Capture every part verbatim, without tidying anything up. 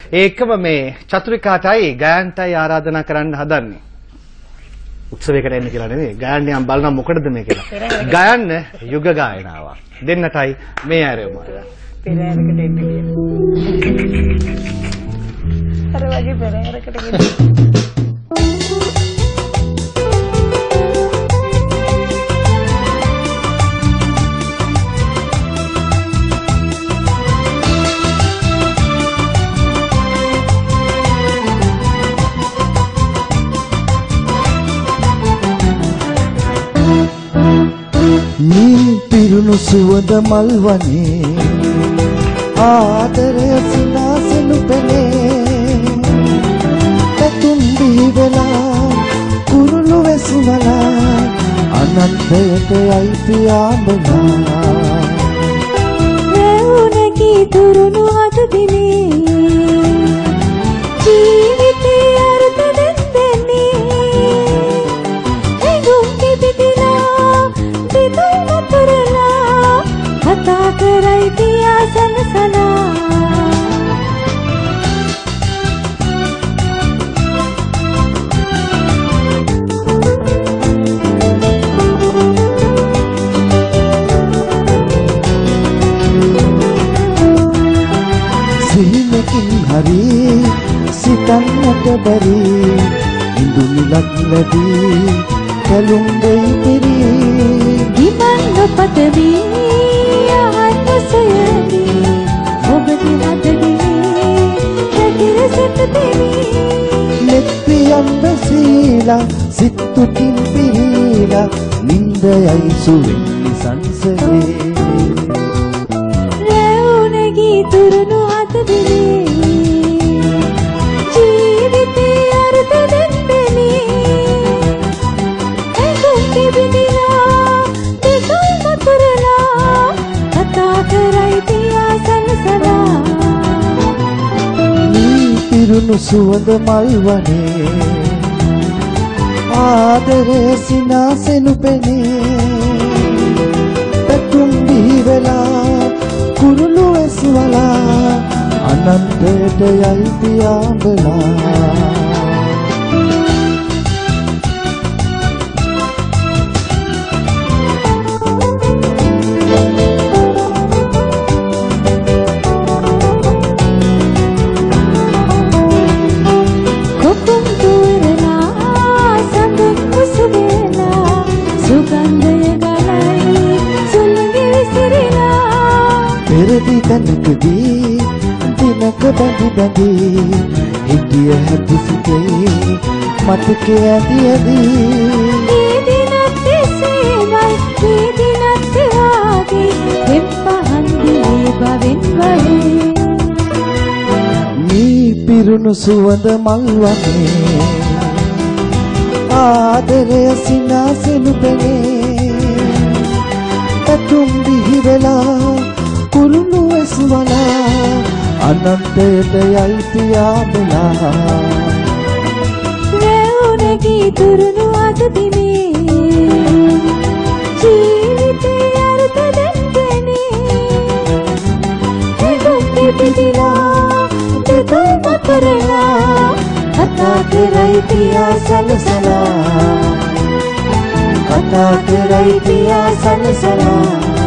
ඒකම මේ චතුරිකාටයි ගයන්ටයි ආරාධනා කරන්න හදන්නේ. උත්සවයකට එන්න කියලා නෙවෙයි. ගයන් යම් බලන මොකටද මේ කියලා. ගයන්න යුග ගායනාවක්. දෙන්නටයි මේ ආරෙම. පෙරහැරකට එන්න කියලා. අර වගේ පෙරහැරකට එන්න. මේ පිරුණු සුවඳ මල් වනේ ආදරය සිනාසෙනු පෙනේ පැතුම් බිහි වෙලා කුරුළු වැසුමලා අනන්තයට යයි පියාඹලා රැවුනකී තුරුණු අද දිනේ ජීවිතේ අර්ථ දෙන්නේ එගොම් පිපිලා දෙතොල් වතුරලා කතා කරයි තියා සනසලා හරි සිතන්නට බැරි ඉඳුමිලක් ලැබී කැලුම් දෙයි පිරි ගිමන් නොපතවි යහන්න සොයමි ඔබ දිහතදී හැකිර සිත දෙවි නෙත්පියම් බැසීලා සිත්තුකින් පිරීලා නින්දයයි සුවෙන් සංසලේ රැවුනගී තුරුණු අත දිනේ පිරුණු සුවඳ මල් වනේ ආදරය සිනාසෙනු පෙනේ පැතුම් බිහි වෙලා කුරුළු වැසුවලා අනන්තයට යයි පියාඹලා පෙරදි තනකදී දිනක බැඳි බැඳි හිටිය හැකි සිටේ මතකය ඇදි ඇදි මේ දිනත් එසේමයි මේ දිනත් වාගේ වෙම් පහන් දිවේ බවෙන් වහේ මේ පිරුණු සුවඳ මල් වනේ ආදරය සිනාසෙනු පෙනේ පැතුම් බිහි වෙලා කුරුළු වැසුවලා අනන්තයට යයි පියාඹලා රැවුනගී තුරුණු අද දිනේ ජීවිතේ අර්ථ දෙන්නේ එගොම් පිපිලා දෙතොල් වතුරලා කතා කරයි තියා සනසලා කතා කරයි තියා සනසලා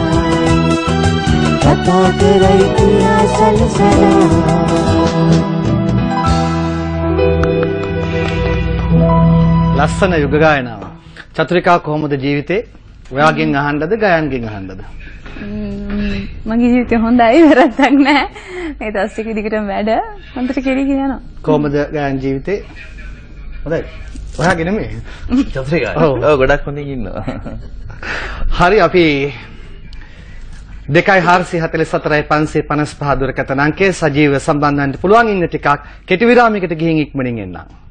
කතා කරයි තියා සනසලා ලස්සන යුග ගායනාව. චතුරිකා කොහොමද ජීවිතේ? ඔයාගෙන් අහන්නද ගයන්ගෙන් අහන්නද? මගේ ජීවිතේ හොඳයි වැරද්දක් නැහැ. මේ දවස් ටික දිගටම වැඩ හොඳට කෙරී යනවා. කොහොමද ගයන් ජීවිතේ? හොඳයි. ඔයාගේ නෙමෙයි. චතුරිකා. ඔව් ගොඩක් හොඳින් ඉන්නවා. හරි අපි දෙකයි හාරසිය හතළිස් හතරයි පන්සිය පනස් පහ දුරකථන අංකයේ සජීව සම්බන්ධ වෙන්න පුළුවන් ඉන්න ටිකක් කෙටි විරාමයකට ගිහින් ඉක්මනින් එන්නම්.